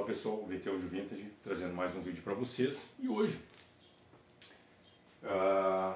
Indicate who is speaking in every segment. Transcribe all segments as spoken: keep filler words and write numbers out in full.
Speaker 1: pessoal, V T Audio Vintage trazendo mais um vídeo para vocês. E hoje uh,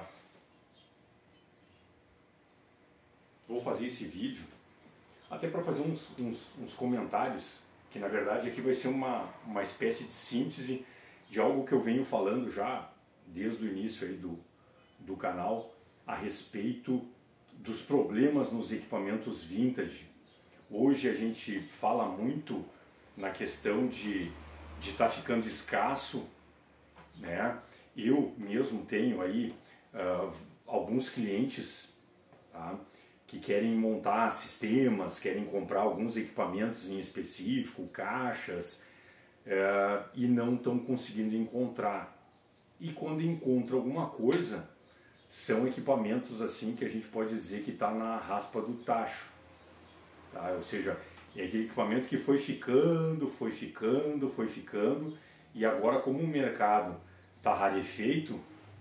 Speaker 1: vou fazer esse vídeo até para fazer uns, uns, uns comentários, que na verdade aqui vai ser uma, uma espécie de síntese de algo que eu venho falando já desde o início aí do, do canal a respeito dos problemas nos equipamentos vintage. Hoje a gente fala muito na questão de estar tá ficando escasso, né? Eu mesmo tenho aí uh, alguns clientes, tá, que querem montar sistemas, querem comprar alguns equipamentos em específico, caixas, uh, e não estão conseguindo encontrar. E quando encontra alguma coisa, são equipamentos assim que a gente pode dizer que está na raspa do tacho, tá? Ou seja, é aquele equipamento que foi ficando, foi ficando, foi ficando, e agora, como o mercado está rarefeito,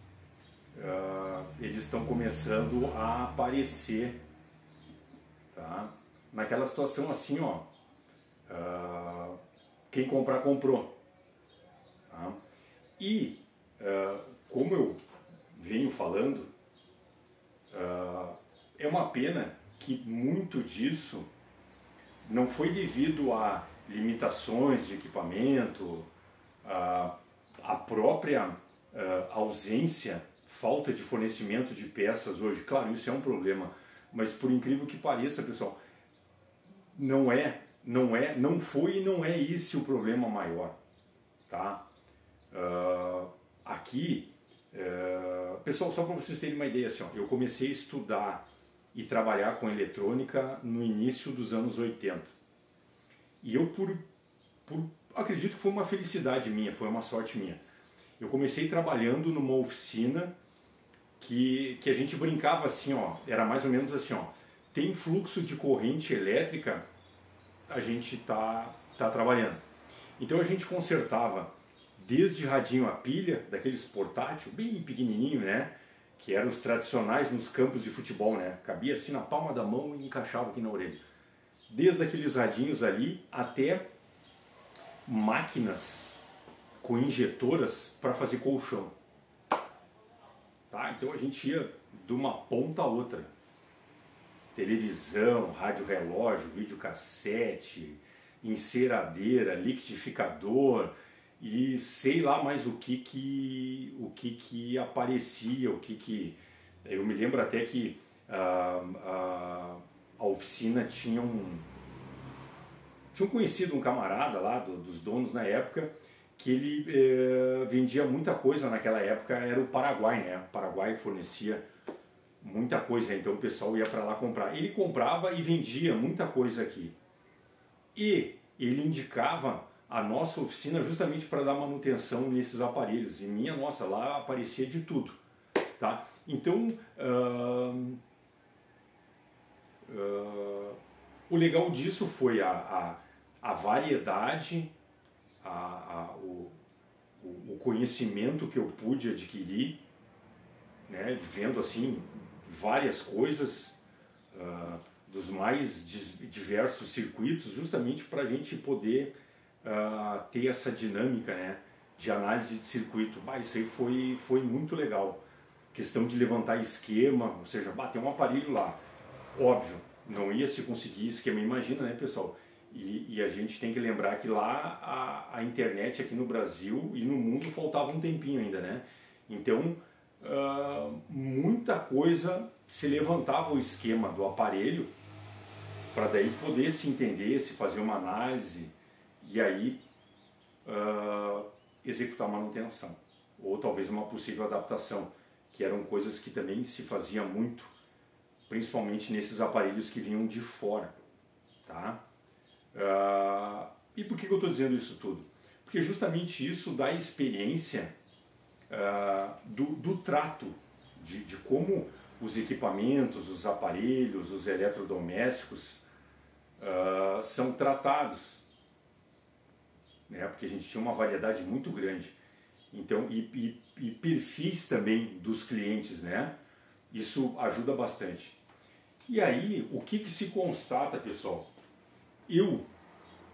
Speaker 1: uh, eles estão começando a aparecer, tá? Naquela situação assim, ó, uh, quem comprar, comprou, tá? E uh, como eu venho falando, uh, é uma pena que muito disso não foi devido a limitações de equipamento, a, a própria a, ausência, falta de fornecimento de peças hoje. Claro, isso é um problema, mas por incrível que pareça, pessoal, não é, não é, não foi e não é esse o problema maior, tá? Uh, aqui, uh, pessoal, só para vocês terem uma ideia, assim, ó, eu comecei a estudar e trabalhar com eletrônica no início dos anos oitenta. E eu, por, por acredito que foi uma felicidade minha, foi uma sorte minha. Eu comecei trabalhando numa oficina que, que a gente brincava assim, ó, era mais ou menos assim, ó, tem fluxo de corrente elétrica, a gente tá, tá trabalhando. Então a gente consertava desde radinho a pilha, daqueles portátil, bem pequenininho, né? Que eram os tradicionais nos campos de futebol, né? Cabia assim na palma da mão e encaixava aqui na orelha. Desde aqueles radinhos ali até máquinas com injetoras para fazer colchão. Tá? Então a gente ia de uma ponta a outra. Televisão, rádio relógio, videocassete, enceradeira, liquidificador e sei lá mais o que que, o que, que aparecia, o que que... Eu me lembro até que uh, uh, a oficina tinha um... Tinha um conhecido, um camarada lá, do, dos donos na época, que ele eh, vendia muita coisa naquela época, era o Paraguai, né? O Paraguai fornecia muita coisa, então o pessoal ia para lá comprar. Ele comprava e vendia muita coisa aqui. E ele indicava a nossa oficina justamente para dar manutenção nesses aparelhos. E minha nossa, lá aparecia de tudo, tá? Então, uh, uh, o legal disso foi a, a, a variedade, a, a, o, o conhecimento que eu pude adquirir, né, vendo assim várias coisas, uh, dos mais diversos circuitos, justamente para a gente poder Uh, ter essa dinâmica, né, de análise de circuito. Bah, isso aí foi, foi muito legal. Questão de levantar esquema, ou seja, bater um aparelho lá. Óbvio, não ia se conseguir esquema, imagina, né, pessoal? E, e a gente tem que lembrar que lá a, a internet aqui no Brasil e no mundo faltava um tempinho ainda, né? Então, uh, muita coisa se levantava o esquema do aparelho para daí poder se entender, se fazer uma análise e aí uh, executar manutenção, ou talvez uma possível adaptação, que eram coisas que também se fazia muito, principalmente nesses aparelhos que vinham de fora, tá? Uh, e por que eu estou dizendo isso tudo? Porque justamente isso dá experiência uh, do, do trato, de, de como os equipamentos, os aparelhos, os eletrodomésticos uh, são tratados. Né, porque a gente tinha uma variedade muito grande, então e, e, e perfis também dos clientes, né? Isso ajuda bastante. E aí, o que, que se constata, pessoal? Eu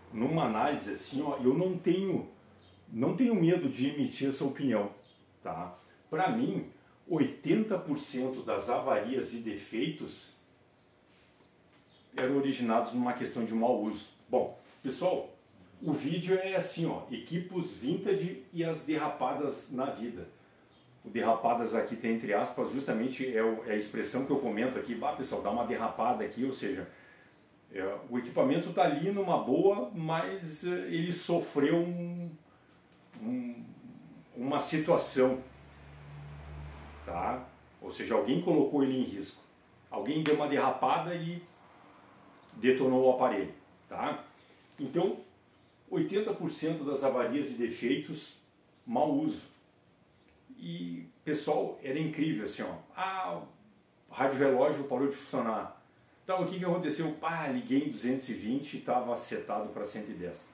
Speaker 1: numa análise assim, ó, eu não tenho, não tenho medo de emitir essa opinião, tá? Para mim, oitenta por cento das avarias e defeitos eram originados numa questão de mau uso. Bom, pessoal, o vídeo é assim, ó, equipos vintage e as derrapadas na vida. O derrapadas aqui tem entre aspas, justamente é, o, é a expressão que eu comento aqui, bah, pessoal, dá uma derrapada aqui, ou seja, é, o equipamento está ali numa boa, mas é, ele sofreu um, um, uma situação, tá? Ou seja, alguém colocou ele em risco. Alguém deu uma derrapada e detonou o aparelho, tá? Então, oitenta por cento das avarias e defeitos, mau uso. E, pessoal, era incrível assim, ó. Ah, o rádio relógio parou de funcionar. Então, o que que aconteceu? Pá, liguei em duzentos e vinte e estava setado para cento e dez.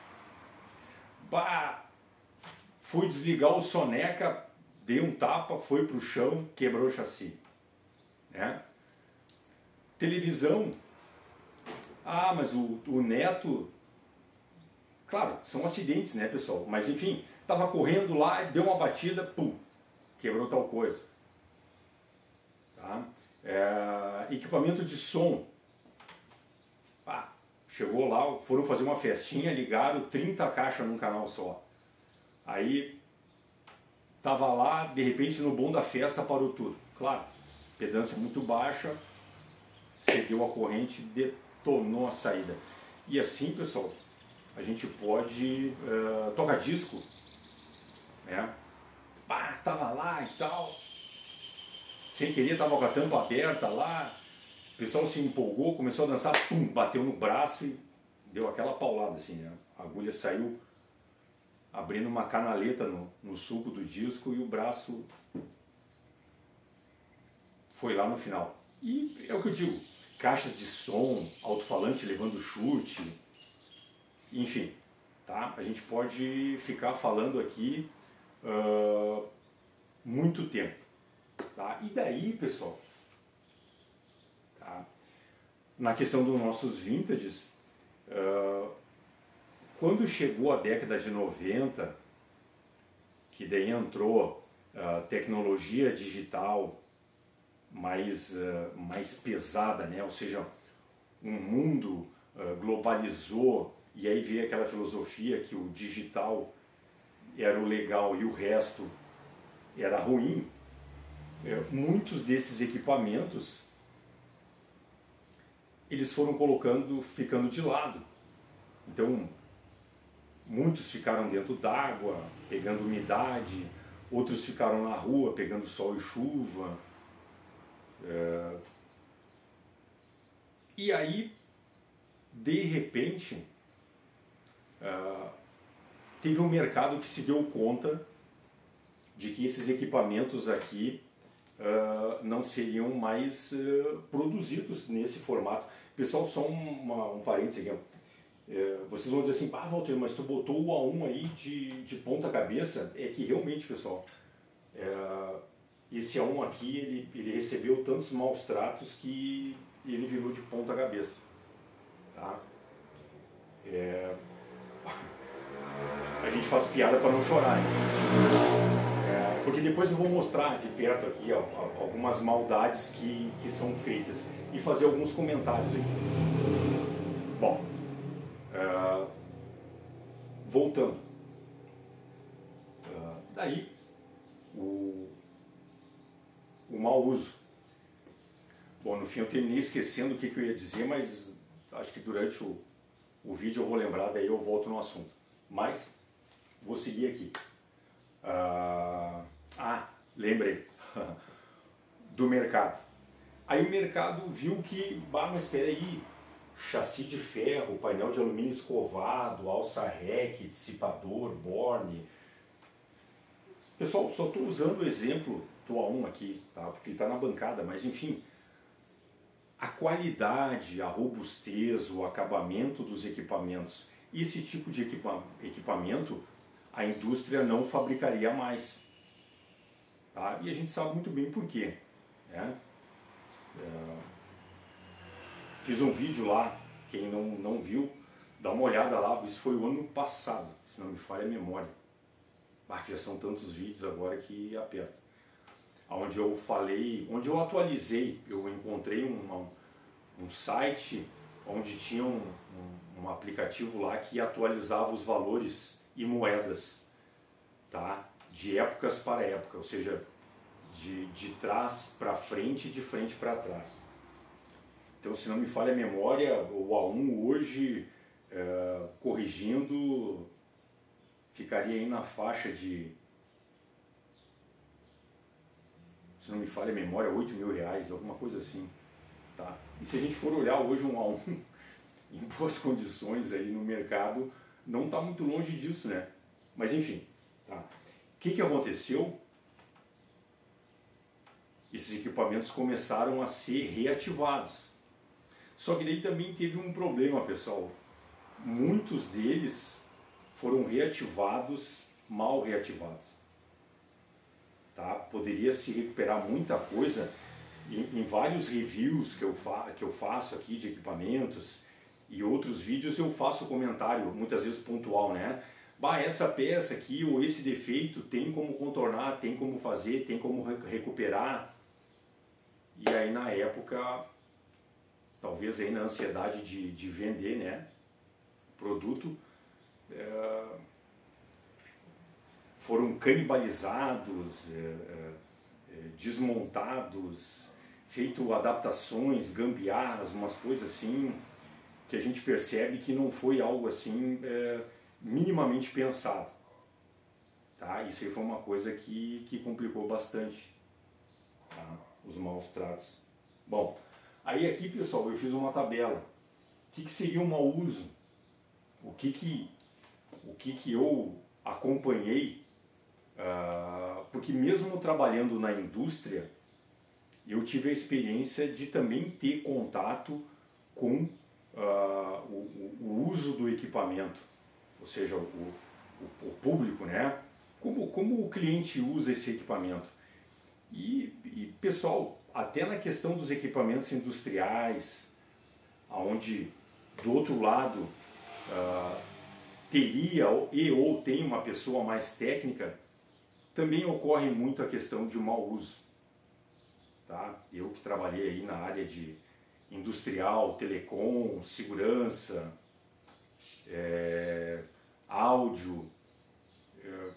Speaker 1: Bah, fui desligar o soneca, dei um tapa, foi pro chão, quebrou o chassi. Né? Televisão. Ah, mas o, o neto... Claro, são acidentes, né, pessoal? Mas, enfim, estava correndo lá, deu uma batida, pum, quebrou tal coisa. Tá? É, equipamento de som. Ah, chegou lá, foram fazer uma festinha, ligaram trinta caixas num canal só. Aí, tava lá, de repente, no bom da festa, parou tudo. Claro, pedância muito baixa, cedeu a corrente, detonou a saída. E assim, pessoal, a gente pode uh, tocar disco, né? Pá, tava lá e tal, sem querer tava com a tampa aberta lá, o pessoal se empolgou, começou a dançar, pum, bateu no braço e deu aquela paulada assim, né? A agulha saiu abrindo uma canaleta no, no sulco do disco e o braço foi lá no final. E é o que eu digo, caixas de som, alto-falante levando chute, enfim, tá? A gente pode ficar falando aqui uh, muito tempo, tá? E daí, pessoal, tá? Na questão dos nossos vintages, uh, quando chegou a década de noventa, que daí entrou uh, tecnologia digital mais, uh, mais pesada, né? Ou seja, um mundo uh, globalizou. E aí veio aquela filosofia que o digital era o legal e o resto era ruim. É, muitos desses equipamentos eles foram colocando, ficando de lado. Então, muitos ficaram dentro d'água, pegando umidade, outros ficaram na rua, pegando sol e chuva. É... E aí, de repente, Uh, teve um mercado que se deu conta de que esses equipamentos aqui uh, não seriam mais uh, produzidos nesse formato. Pessoal, só um, uma, um parênteses aqui. Uh, vocês vão dizer assim, ah, Walter, mas tu botou o A um aí de, de ponta cabeça. É que realmente, pessoal, uh, esse A um aqui, ele, ele recebeu tantos maus tratos que ele virou de ponta cabeça. Tá? É... A gente faz piada para não chorar, hein? É, porque depois eu vou mostrar de perto aqui ó, algumas maldades que, que são feitas e fazer alguns comentários aqui. Bom, é, voltando. É, daí, o, o mau uso. Bom, no fim eu terminei esquecendo o que, que eu ia dizer, mas acho que durante o, o vídeo eu vou lembrar, daí eu volto no assunto. Mas, vou seguir aqui. Uh, ah, lembrei. Do mercado. Aí o mercado viu que, bah, mas espera aí, chassi de ferro, painel de alumínio escovado, alça rec, dissipador, borne. Pessoal, só estou usando o exemplo do A um aqui, tá? Porque ele está na bancada, mas enfim, a qualidade, a robustez, o acabamento dos equipamentos, esse tipo de equipa equipamento a indústria não fabricaria mais. Tá? E a gente sabe muito bem por quê. Né? É... Fiz um vídeo lá, quem não, não viu, dá uma olhada lá, isso foi o ano passado, se não me falha a memória. Ah, já são tantos vídeos agora que aperta. Onde eu falei, onde eu atualizei, eu encontrei um, um site onde tinha um, um, um aplicativo lá que atualizava os valores e moedas, tá? De épocas para época, ou seja, de, de trás para frente e de frente para trás. Então, se não me falha a memória, o A um hoje, é, corrigindo, ficaria aí na faixa de, se não me falha a memória, oito mil reais, alguma coisa assim. Tá? E se a gente for olhar hoje um A um em boas condições aí no mercado, não está muito longe disso, né? Mas enfim, tá? O que, que aconteceu? Esses equipamentos começaram a ser reativados. Só que daí também teve um problema, pessoal. Muitos deles foram reativados, mal reativados. Tá? Poderia se recuperar muita coisa em, em vários reviews que eu, fa que eu faço aqui de equipamentos e outros vídeos eu faço comentário, muitas vezes pontual, né? Bah, essa peça aqui ou esse defeito tem como contornar, tem como fazer, tem como recuperar. E aí na época, talvez aí na ansiedade de, de vender, né, produto, é, foram canibalizados, é, é, desmontados, feito adaptações, gambiarras, umas coisas assim, que a gente percebe que não foi algo assim é, minimamente pensado. Tá? Isso aí foi uma coisa que, que complicou bastante, tá? Os maus tratos. Bom, aí aqui, pessoal, eu fiz uma tabela. O que, que seria um mau uso? O que que, o que, que eu acompanhei? Uh, porque mesmo trabalhando na indústria, eu tive a experiência de também ter contato com uh, o, o uso do equipamento, ou seja, o, o, o público, né? Como, como o cliente usa esse equipamento. E, e, pessoal, até na questão dos equipamentos industriais, onde do outro lado uh, teria e ou tem uma pessoa mais técnica, também ocorre muito a questão de mau uso. Tá? Eu que trabalhei aí na área de industrial, telecom, segurança, é, áudio, é,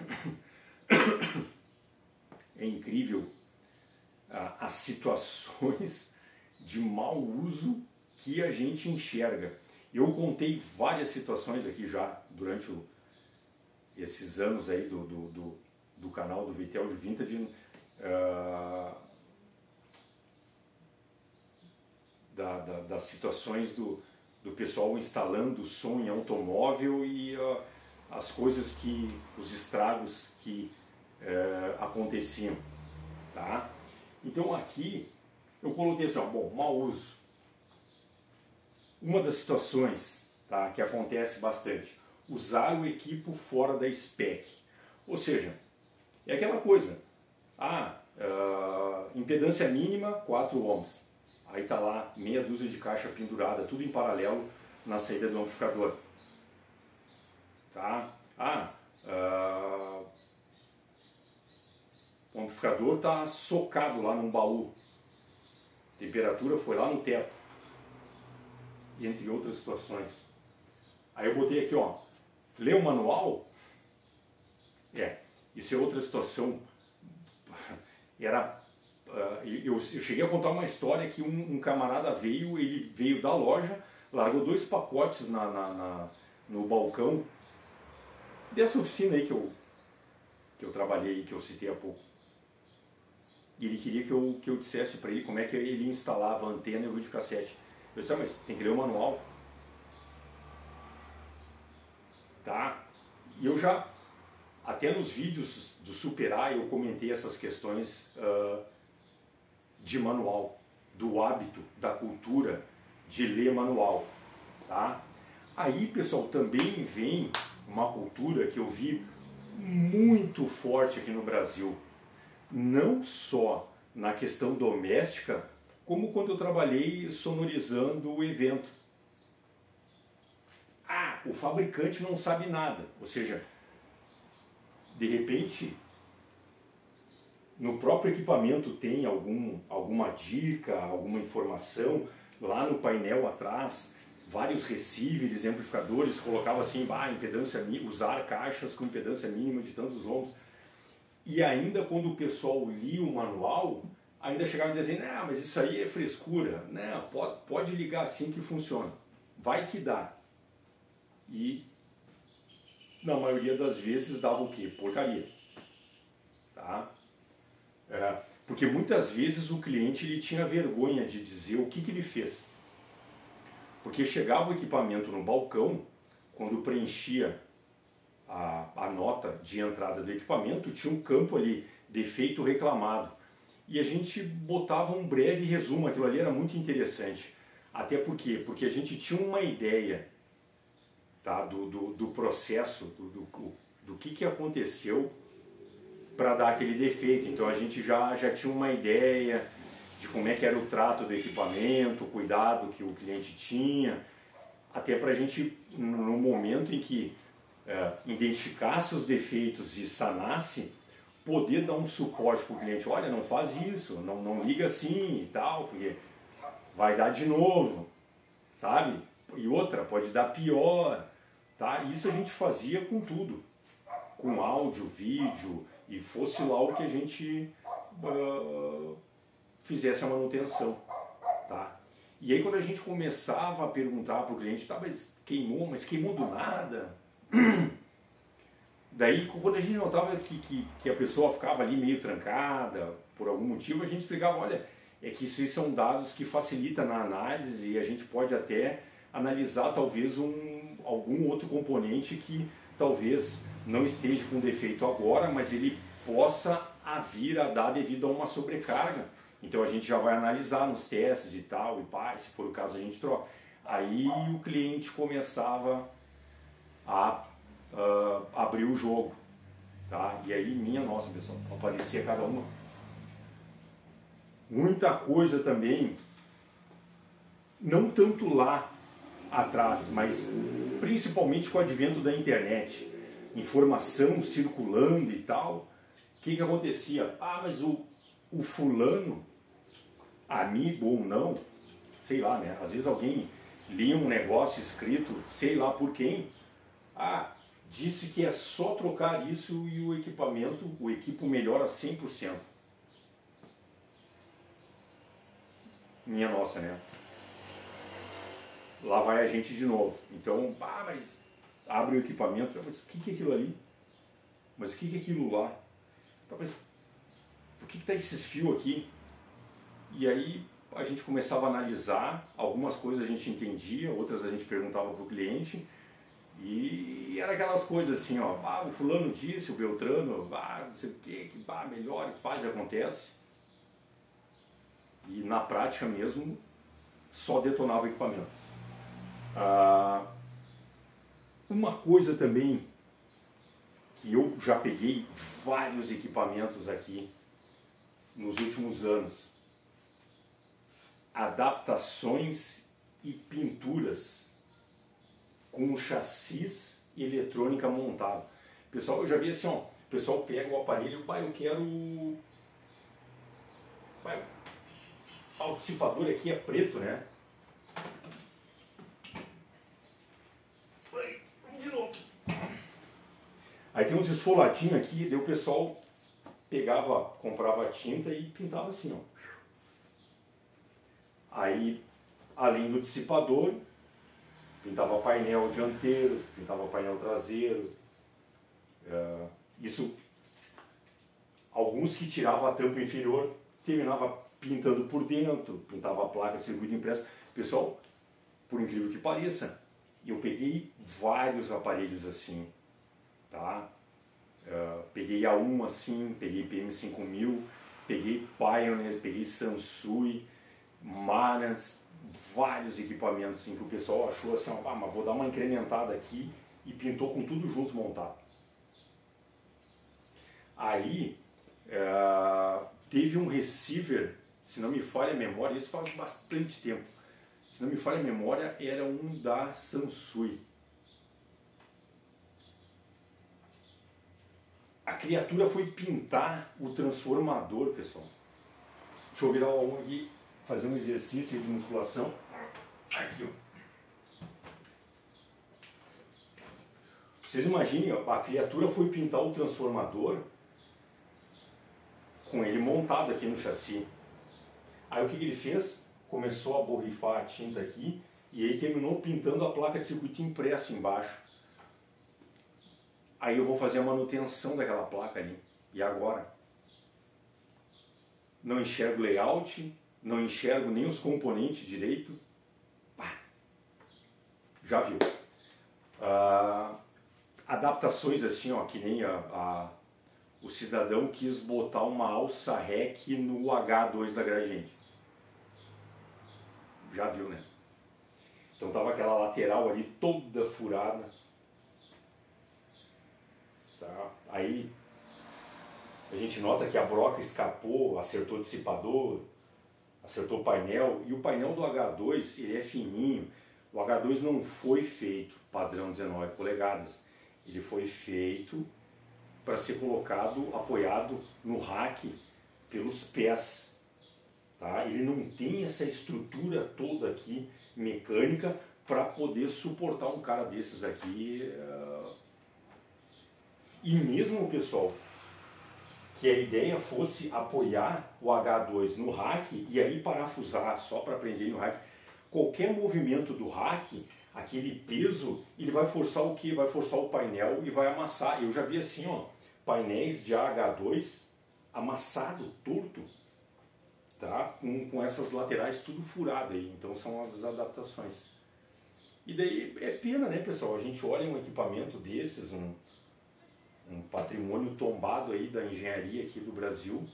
Speaker 1: é incrível ah, as situações de mau uso que a gente enxerga. Eu contei várias situações aqui já durante o, esses anos aí do, do, do, do canal do V T Audio Vintage, uh, da, da, das situações do, do pessoal instalando som em automóvel e uh, as coisas que, os estragos que uh, aconteciam, tá? Então aqui eu coloquei assim, ó, bom, mau uso. Uma das situações, tá, que acontece bastante, usar o equipo fora da spec. Ou seja, é aquela coisa, ah, uh, impedância mínima quatro ohms. Aí tá lá meia dúzia de caixa pendurada, tudo em paralelo na saída do amplificador. Tá? Ah, uh, o amplificador tá socado lá num baú. A temperatura foi lá no teto. Entre outras situações. Aí eu botei aqui, ó, ler o manual? É, isso é outra situação. Era, uh, eu, eu cheguei a contar uma história que um, um camarada veio, ele veio da loja, largou dois pacotes na, na, na, no balcão dessa oficina aí que eu, que eu trabalhei, que eu citei há pouco. E ele queria que eu, que eu dissesse para ele como é que ele instalava a antena e o videocassete. Eu disse, ah, mas tem que ler o manual. Tá? E eu já, até nos vídeos do Superar, eu comentei essas questões uh, de manual, do hábito, da cultura de ler manual. Tá? Aí, pessoal, também vem uma cultura que eu vi muito forte aqui no Brasil. Não só na questão doméstica, como quando eu trabalhei sonorizando o evento. o fabricante não sabe nada. Ou seja, de repente, no próprio equipamento tem algum, alguma dica, alguma informação, lá no painel atrás, vários receivers, amplificadores, colocava assim, ah, impedância, usar caixas com impedância mínima de tantos ohms. E ainda quando o pessoal lia o manual, ainda chegava a dizer assim, não, mas isso aí é frescura, não, pode, pode ligar assim que funciona, vai que dá. E na maioria das vezes dava o quê? Porcaria. Tá? É, porque muitas vezes o cliente ele tinha vergonha de dizer o que, que ele fez. Porque chegava o equipamento no balcão, quando preenchia a, a nota de entrada do equipamento, tinha um campo ali, defeito reclamado. E a gente botava um breve resumo, aquilo ali era muito interessante. Até por quê? Porque a gente tinha uma ideia, tá, do, do, do processo, do, do, do que, que aconteceu para dar aquele defeito. Então a gente já, já tinha uma ideia de como é que era o trato do equipamento, o cuidado que o cliente tinha, até para a gente, no momento em que é, identificasse os defeitos e sanasse, poder dar um suporte para o cliente. Olha, não faz isso, não, não liga assim e tal, porque vai dar de novo, sabe? E outra, pode dar pior, tá? Isso a gente fazia com tudo, com áudio, vídeo, e fosse lá o que a gente uh, fizesse a manutenção, tá? E aí quando a gente começava a perguntar para o cliente, tá, mas queimou, mas queimou do nada? Daí quando a gente notava que, que, que a pessoa ficava ali meio trancada, por algum motivo, a gente explicava, olha, é que isso são dados que facilitam na análise e a gente pode até analisar talvez um, algum outro componente que talvez não esteja com defeito agora, mas ele possa vir a dar devido a uma sobrecarga. Então a gente já vai analisar nos testes e tal, e pá, se for o caso a gente troca. Aí o cliente começava a uh, abrir o jogo, tá? E aí, minha nossa, pessoal, aparecia cada uma. Muita coisa também, não tanto lá atrás, mas principalmente com o advento da internet, informação circulando e tal. O que que acontecia? Ah, mas o, o fulano, amigo ou não, sei lá, né? Às vezes alguém lia um negócio escrito, sei lá por quem, ah, disse que é só trocar isso e o equipamento, o equipo melhora cem por cento. Minha nossa, né? Lá vai a gente de novo. Então, ah, mas abre o equipamento, mas o que que é aquilo ali? Mas o que que é aquilo lá? Mas por que que tá esses fios aqui? E aí a gente começava a analisar, algumas coisas a gente entendia, outras a gente perguntava para o cliente, e era aquelas coisas assim, ó, ah, o fulano disse, o Beltrano, ah, não sei o que, que ah, melhor, faz, acontece. E na prática mesmo, só detonava o equipamento. Ah, uma coisa também, que eu já peguei vários equipamentos aqui nos últimos anos, adaptações e pinturas com chassis e eletrônica montado. Pessoal, eu já vi assim, ó, o pessoal pega o aparelho, pai, eu quero... Pai, o dissipador aqui é preto, né? De novo. Aí tem uns esfoladinhos aqui, daí o pessoal pegava, comprava tinta e pintava assim, ó. Aí, além do dissipador, pintava painel dianteiro, pintava painel traseiro. Uh, isso, alguns que tiravam a tampa inferior, terminava pintando por dentro, pintava a placa de circuito impresso. Pessoal, por incrível que pareça, eu peguei vários aparelhos assim, tá? Uh, peguei A um assim, peguei P M cinco mil, peguei Pioneer, peguei Sansui, Marantz, vários equipamentos assim, que o pessoal achou assim, ah, mas vou dar uma incrementada aqui, e pintou com tudo junto montado. Aí uh, teve um receiver, se não me falha a memória, isso faz bastante tempo, se não me falha a memória, era um da Sansui. a criatura foi pintar o transformador, pessoal. Deixa eu virar o A um aqui, fazer um exercício de musculação. Aqui, ó. Vocês imaginem, ó, a criatura foi pintar o transformador com ele montado aqui no chassi. Aí o que, que ele fez? Começou a borrifar a tinta aqui e aí terminou pintando a placa de circuito impresso embaixo. Aí eu vou fazer a manutenção daquela placa ali. E agora? Não enxergo layout, não enxergo nem os componentes direito. Pá. Já viu? Ah, adaptações assim, ó, que nem a, a, o cidadão quis botar uma alça rec no H dois da Gradiente. Já viu, né? Então tava aquela lateral ali toda furada. Tá? Aí a gente nota que a broca escapou, acertou dissipador, acertou o painel. E o painel do H dois, ele é fininho. O H dois não foi feito padrão dezenove polegadas. Ele foi feito para ser colocado, apoiado no rack pelos pés. Tá? Ele não tem essa estrutura toda aqui mecânica para poder suportar um cara desses aqui. Uh... E mesmo, pessoal, que a ideia fosse apoiar o H dois no rack e aí parafusar só para prender no rack, qualquer movimento do rack, aquele peso, ele vai forçar o que? Vai forçar o painel e vai amassar. Eu já vi assim, ó, painéis de H dois amassado, torto, tá? Com, com essas laterais tudo furado aí. Então são as adaptações. E daí é pena, né, pessoal? A gente olha um equipamento desses, um, um patrimônio tombado aí da engenharia aqui do Brasil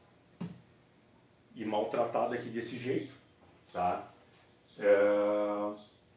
Speaker 1: e maltratado aqui desse jeito, tá? É...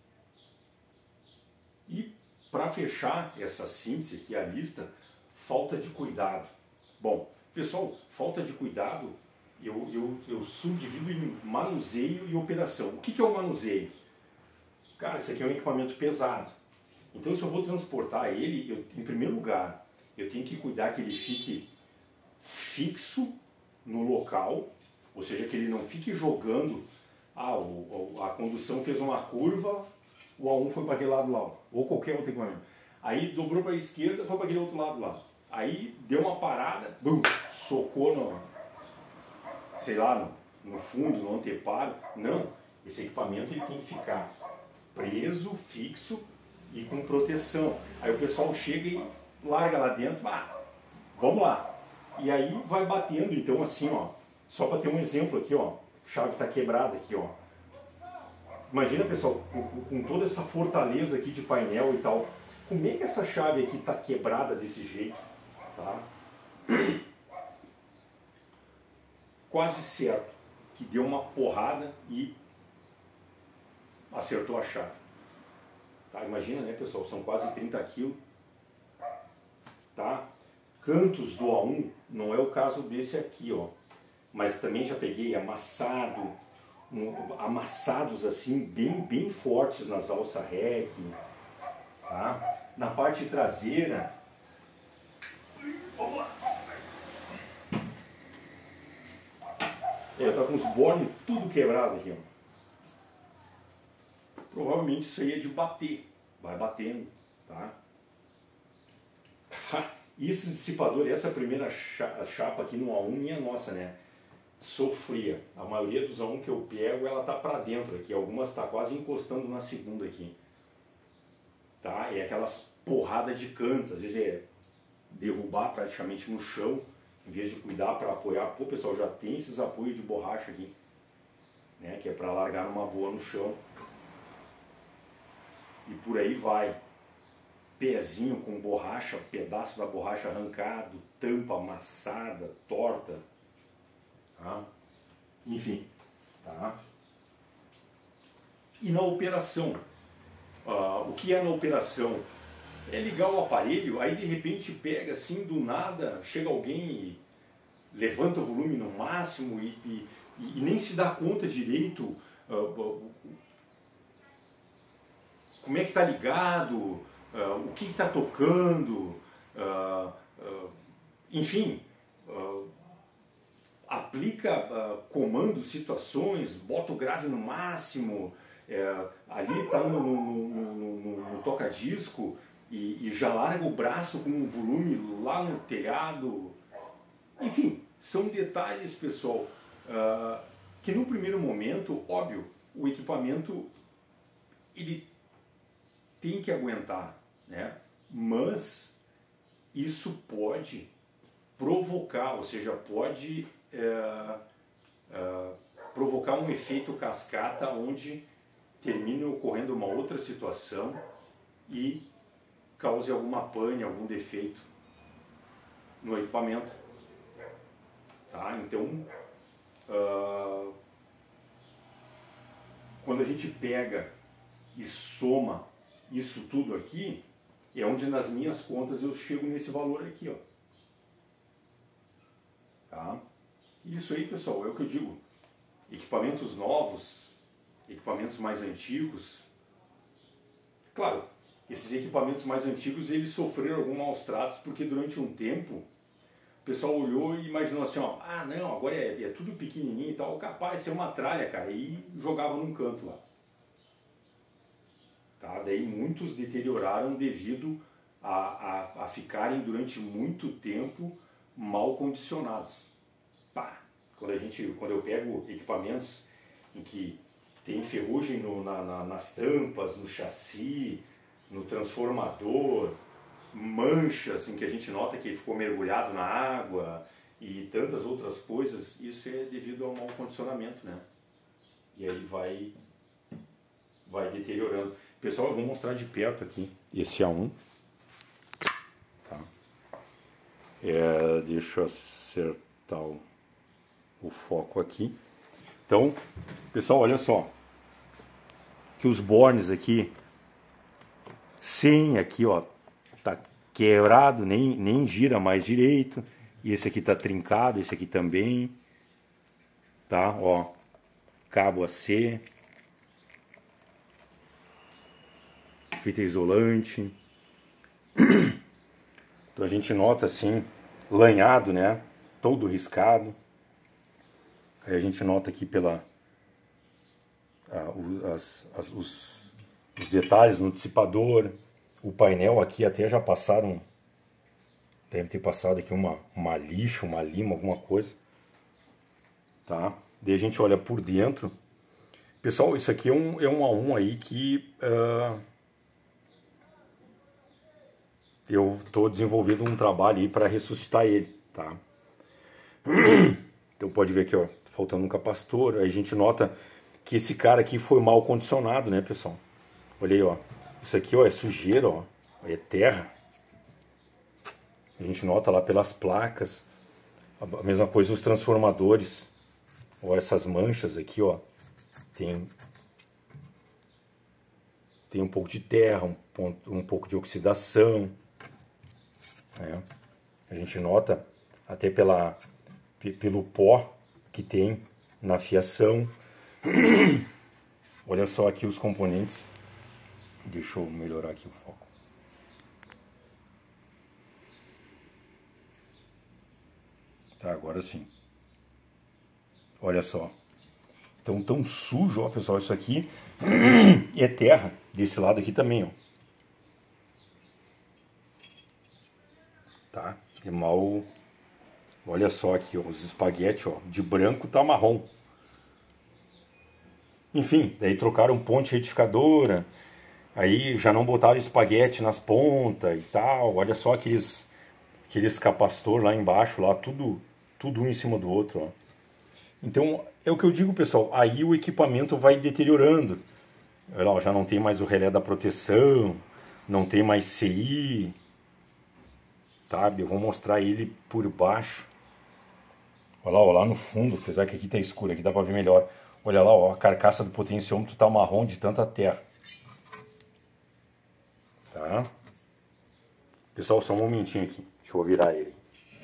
Speaker 1: E para fechar essa síntese aqui, a lista, falta de cuidado. Bom, pessoal, falta de cuidado eu, eu, eu subdivido em manuseio e operação. O que, que é o manuseio? Cara, isso aqui é um equipamento pesado. Então, se eu vou transportar ele, eu, em primeiro lugar, eu tenho que cuidar que ele fique fixo no local, ou seja, que ele não fique jogando. Ah, o, a condução fez uma curva, o A um foi para aquele lado lá, ou qualquer outro equipamento. Aí dobrou para a esquerda, foi para aquele outro lado lá. Aí deu uma parada, bum, socou no, sei lá, no, no fundo, no anteparo. Não, esse equipamento ele tem que ficar preso, fixo e com proteção. Aí o pessoal chega e larga lá dentro, ah, vamos lá. E aí vai batendo, então assim, ó, só para ter um exemplo aqui, ó, a chave está quebrada aqui, ó. Imagina, pessoal, com, com toda essa fortaleza aqui de painel e tal, como é que essa chave aqui está quebrada desse jeito, tá? Quase certo que deu uma porrada e acertou a chave. Tá? Imagina, né, pessoal, são quase trinta quilos. Tá? Cantos do A um, não é o caso desse aqui, ó. Mas também já peguei amassado, um, amassados assim, bem, bem fortes nas alças rec. Tá? Na parte traseira, vamos lá. É, tá com os bornes tudo quebrado aqui, ó. Provavelmente isso aí é de bater, vai batendo, tá? E esse dissipador, essa primeira chapa aqui no A um, minha nossa, né? Sofria. A maioria dos A um que eu pego, ela tá pra dentro aqui, algumas tá quase encostando na segunda aqui. Tá? É aquelas porradas de canto, às vezes é derrubar praticamente no chão, em vez de cuidar para apoiar. Pô, pessoal, já tem esses apoios de borracha aqui, né? Que é para largar numa boa no chão. E por aí vai. Pezinho com borracha, pedaço da borracha arrancado, tampa amassada, torta. Tá? Enfim. Tá? E na operação? Uh, o que é na operação? É ligar o aparelho, aí de repente pega assim do nada, chega alguém e levanta o volume no máximo e, e, e nem se dá conta direito uh, uh, como é que está ligado, uh, o que está tocando, uh, uh, enfim, uh, aplica uh, comandos, situações, bota o grave no máximo, é, ali está no, no, no, no, no toca-disco e, e já larga o braço com um volume lá no telhado. Enfim, são detalhes, pessoal, uh, que no primeiro momento, óbvio, o equipamento ele tem que aguentar, né? Mas isso pode provocar, ou seja, pode é, é, provocar um efeito cascata onde termine ocorrendo uma outra situação e cause alguma pane, algum defeito no equipamento. Tá? Então, uh, quando a gente pega e soma isso tudo aqui, é onde nas minhas contas eu chego nesse valor aqui, ó. Tá? Isso aí, pessoal, é o que eu digo. Equipamentos novos, equipamentos mais antigos. Claro, esses equipamentos mais antigos eles sofreram alguns maus tratos porque durante um tempo o pessoal olhou e imaginou assim, ó, ah não, agora é, é tudo pequenininho e tal, capaz de ser uma tralha, cara, e jogava num canto lá. Tá? Daí muitos deterioraram devido a, a, a ficarem durante muito tempo mal condicionados. Pá, quando, a gente, quando eu pego equipamentos em que tem ferrugem no, na, na, nas tampas, no chassi, no transformador, manchas em que a gente nota que ficou mergulhado na água e tantas outras coisas, isso é devido ao mau condicionamento, né? E aí vai, vai deteriorando. Pessoal, eu vou mostrar de perto aqui esse A um. Tá? É, deixa eu acertar o, o foco aqui. Então, pessoal, olha só. Que os bornes aqui, sem aqui, ó, tá quebrado, nem, nem gira mais direito. E esse aqui tá trincado, esse aqui também. Tá, ó. Cabo A C. Fita isolante. Então a gente nota assim, lanhado, né? Todo riscado. Aí a gente nota aqui pela ah, as, as, os, os detalhes no dissipador. O painel aqui até já passaram, deve ter passado aqui uma, uma lixa, uma lima, alguma coisa. Tá? Daí a gente olha por dentro. Pessoal, isso aqui é um, é um A um aí que uh, eu estou desenvolvendo um trabalho aí para ressuscitar ele. Tá? Então pode ver aqui, ó, faltando um capacitor. Aí a gente nota que esse cara aqui foi mal condicionado, né, pessoal? Olha aí, ó. Isso aqui, ó, é sujeira, ó. É terra. A gente nota lá pelas placas. A mesma coisa os transformadores. Ó, essas manchas aqui, ó. Tem, tem um pouco de terra, um, ponto, um pouco de oxidação. Né? A gente nota até pela, pelo pó que tem na fiação. Olha só aqui os componentes. Deixa eu melhorar aqui o foco. Tá, agora sim. Olha só. Então, tão sujo, ó, pessoal, isso aqui é terra. Desse lado aqui também, ó. Tá? É mal... Olha só aqui, ó, os espaguetes, ó, de branco tá marrom. Enfim, daí trocaram ponte retificadora. Aí já não botaram espaguete nas pontas e tal. Olha só aqueles, aqueles capacitor lá embaixo, lá, tudo, tudo um em cima do outro, ó. Então, é o que eu digo, pessoal. Aí o equipamento vai deteriorando. Olha lá, já não tem mais o relé da proteção, não tem mais C I. Sabe? Eu vou mostrar ele por baixo. Olha lá, ó, lá no fundo, apesar que aqui tá escuro, aqui dá pra ver melhor. Olha lá, ó, a carcaça do potenciômetro tá marrom de tanta terra. Tá? Pessoal, só um momentinho aqui. Deixa eu virar ele.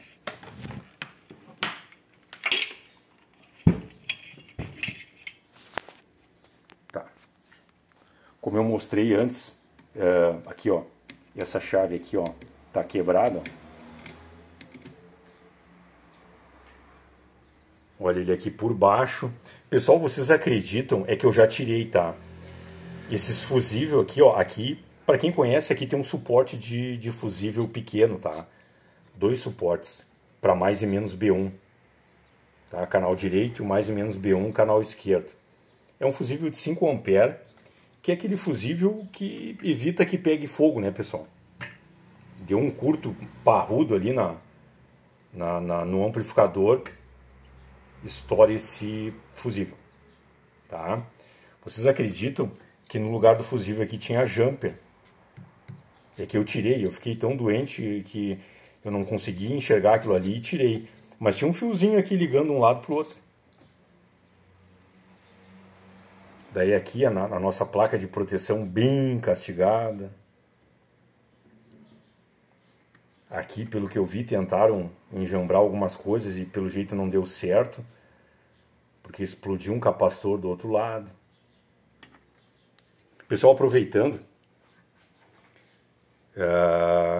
Speaker 1: Tá. Como eu mostrei antes, é, aqui ó, essa chave aqui ó, tá quebrada. Olha ele aqui por baixo. Pessoal, vocês acreditam? É que eu já tirei, tá? Esses fusível aqui, ó, aqui, para quem conhece, aqui tem um suporte de, de fusível pequeno, tá? Dois suportes, para mais e menos B um. Tá? Canal direito, mais e menos B um, canal esquerdo. É um fusível de cinco amperes, que é aquele fusível que evita que pegue fogo, né, pessoal? Deu um curto parrudo ali na, na, na, no amplificador, estoura esse fusível, tá? Vocês acreditam que no lugar do fusível aqui tinha jumper? É que eu tirei, eu fiquei tão doente que eu não consegui enxergar aquilo ali e tirei. Mas tinha um fiozinho aqui ligando um lado para o outro. Daí aqui a, a nossa placa de proteção bem castigada. Aqui, pelo que eu vi, tentaram enjambrar algumas coisas e pelo jeito não deu certo, porque explodiu um capacitor do outro lado. Pessoal, aproveitando, uh,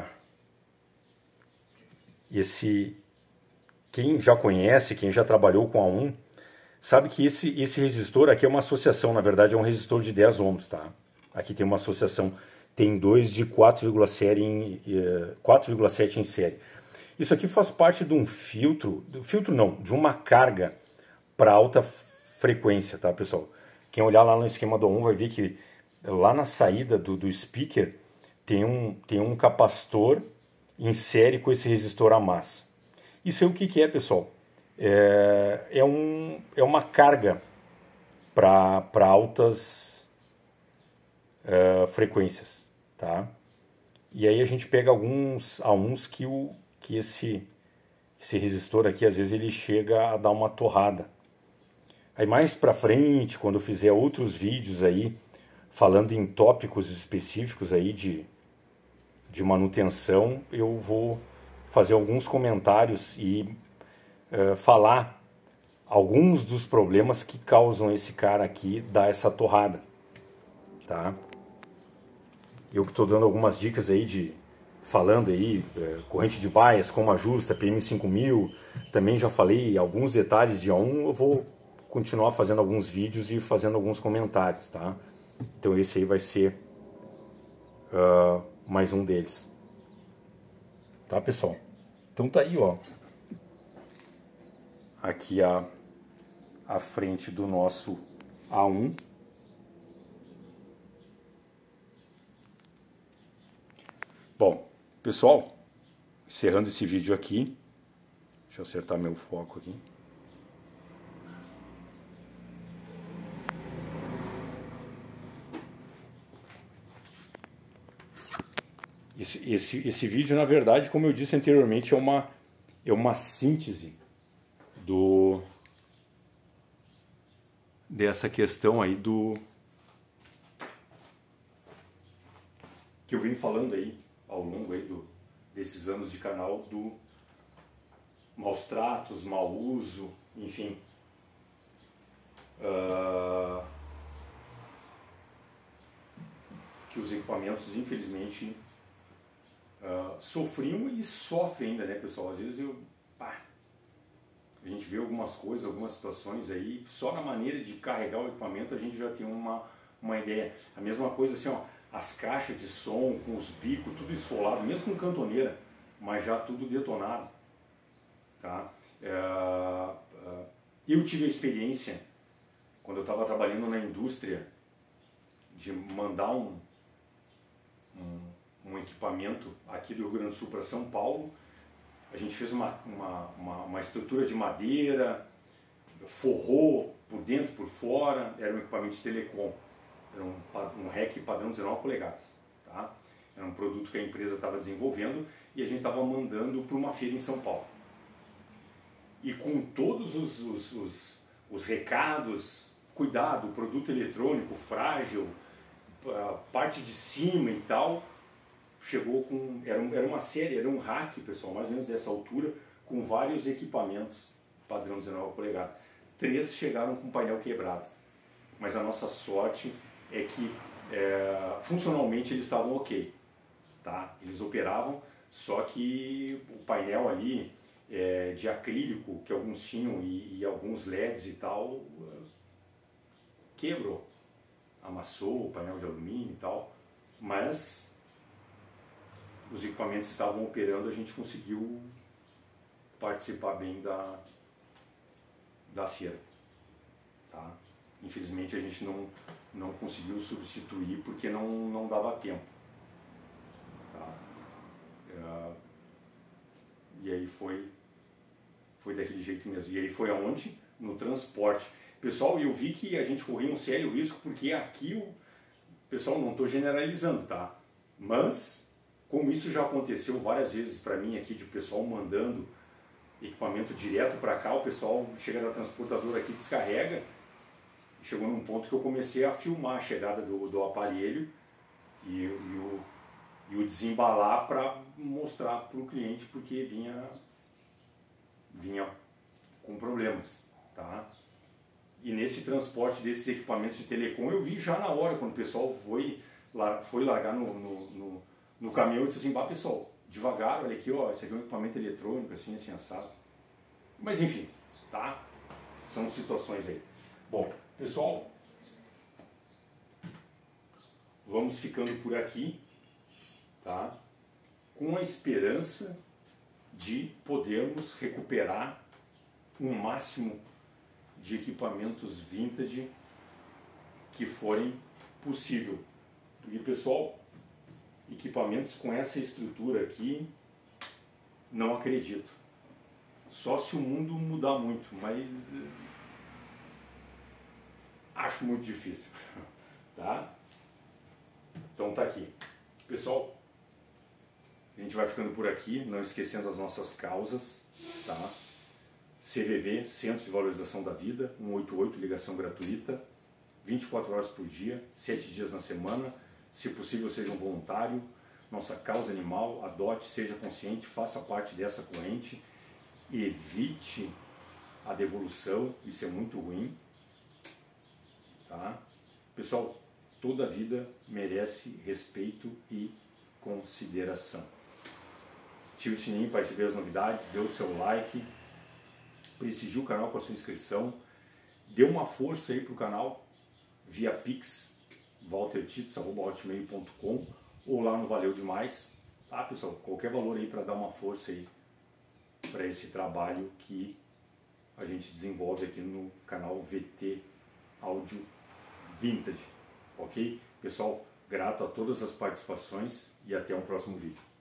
Speaker 1: esse, quem já conhece, quem já trabalhou com A um, sabe que esse, esse resistor aqui é uma associação, na verdade é um resistor de dez ohms, tá? Aqui tem uma associação. Tem dois de quatro vírgula sete em série. Isso aqui faz parte de um filtro, filtro não, de uma carga para alta frequência, tá, pessoal? Quem olhar lá no esquema do A um vai ver que lá na saída do, do speaker tem um, tem um capacitor em série com esse resistor a massa. Isso é o que, que é, pessoal? É, é, um, é uma carga para altas é, frequências. Tá? E aí a gente pega alguns A uns que, o, que esse, esse resistor aqui, às vezes ele chega a dar uma torrada. Aí mais pra frente, quando eu fizer outros vídeos aí, falando em tópicos específicos aí de, de manutenção, eu vou fazer alguns comentários e uh, falar alguns dos problemas que causam esse cara aqui dar essa torrada, tá? Eu que estou dando algumas dicas aí de, falando aí, é, corrente de bias, como ajusta, P M cinco mil, também já falei alguns detalhes de A um, eu vou continuar fazendo alguns vídeos e fazendo alguns comentários, tá? Então esse aí vai ser uh, mais um deles. Tá, pessoal? Então tá aí, ó. Aqui a, a frente do nosso A um. Bom, pessoal, encerrando esse vídeo aqui, deixa eu acertar meu foco aqui. Esse, esse, esse vídeo, na verdade, como eu disse anteriormente, é uma, é uma síntese do, dessa questão aí do que eu venho falando aí ao longo aí do, desses anos de canal, do maus tratos, mau uso, enfim. Uh, que os equipamentos, infelizmente, uh, sofriam e sofrem ainda, né, pessoal? Às vezes eu, pá, a gente vê algumas coisas, algumas situações aí, só na maneira de carregar o equipamento a gente já tem uma, uma ideia. A mesma coisa assim, ó, as caixas de som com os bicos, tudo esfolado, mesmo com cantoneira, mas já tudo detonado, tá? É, eu tive a experiência, quando eu estava trabalhando na indústria, de mandar um, um, um equipamento aqui do Rio Grande do Sul para São Paulo. A gente fez uma, uma, uma, uma estrutura de madeira, forrou por dentro, por fora, era um equipamento de telecom. Era um, um rack padrão dezenove polegadas, tá? Era um produto que a empresa estava desenvolvendo e a gente estava mandando para uma feira em São Paulo. E com todos os, os, os, os recados, cuidado, produto eletrônico frágil, a parte de cima e tal, chegou com, era, um, era uma série, era um rack, pessoal, mais ou menos dessa altura, com vários equipamentos padrão dezenove polegadas. Três chegaram com painel quebrado, mas a nossa sorte é que é, funcionalmente eles estavam ok, tá? Eles operavam, só que o painel ali, é, de acrílico que alguns tinham e, e alguns L E Ds e tal, quebrou, amassou o painel de alumínio e tal, mas os equipamentos estavam operando, a gente conseguiu participar bem da, da feira. Tá? Infelizmente a gente não, não conseguiu substituir porque não, não dava tempo. Tá? É, e aí foi, foi daquele jeito mesmo. E aí foi aonde? No transporte. Pessoal, eu vi que a gente corria um sério risco porque aqui o pessoal, não estou generalizando, tá? Mas como isso já aconteceu várias vezes para mim aqui, de pessoal mandando equipamento direto para cá, o pessoal chega da transportadora aqui, descarrega. Chegou num ponto que eu comecei a filmar a chegada do, do aparelho e, e, o, e o desembalar para mostrar para o cliente, porque vinha, vinha com problemas, tá? E nesse transporte desses equipamentos de telecom eu vi já na hora, quando o pessoal foi, foi largar no, no, no, no caminhão, eu disse assim, bah, pessoal, devagar, olha aqui, ó, esse aqui é um equipamento eletrônico, assim, assim, assado. Mas enfim, tá? São situações aí. Bom, pessoal, vamos ficando por aqui, tá? Com a esperança de podermos recuperar o máximo de equipamentos vintage que forem possível. Porque, pessoal, equipamentos com essa estrutura aqui, não acredito. Só se o mundo mudar muito, mas acho muito difícil, tá? Então tá aqui. Pessoal, a gente vai ficando por aqui, não esquecendo as nossas causas, tá? C V V, Centro de Valorização da Vida, um oito oito, ligação gratuita, vinte e quatro horas por dia, sete dias na semana. Se possível, seja um voluntário. Nossa causa animal, adote, seja consciente, faça parte dessa corrente, evite a devolução, isso é muito ruim. Tá? Pessoal, toda vida merece respeito e consideração. Ative o sininho para receber as novidades, dê o seu like, prestigie o canal com a sua inscrição, dê uma força aí para o canal via Pix, waltertits arroba hotmail ponto com, ou lá no Valeu Demais, tá, pessoal? Qualquer valor aí para dar uma força aí para esse trabalho que a gente desenvolve aqui no canal V T Áudio Vintage, ok? Pessoal, grato a todas as participações e até um próximo vídeo.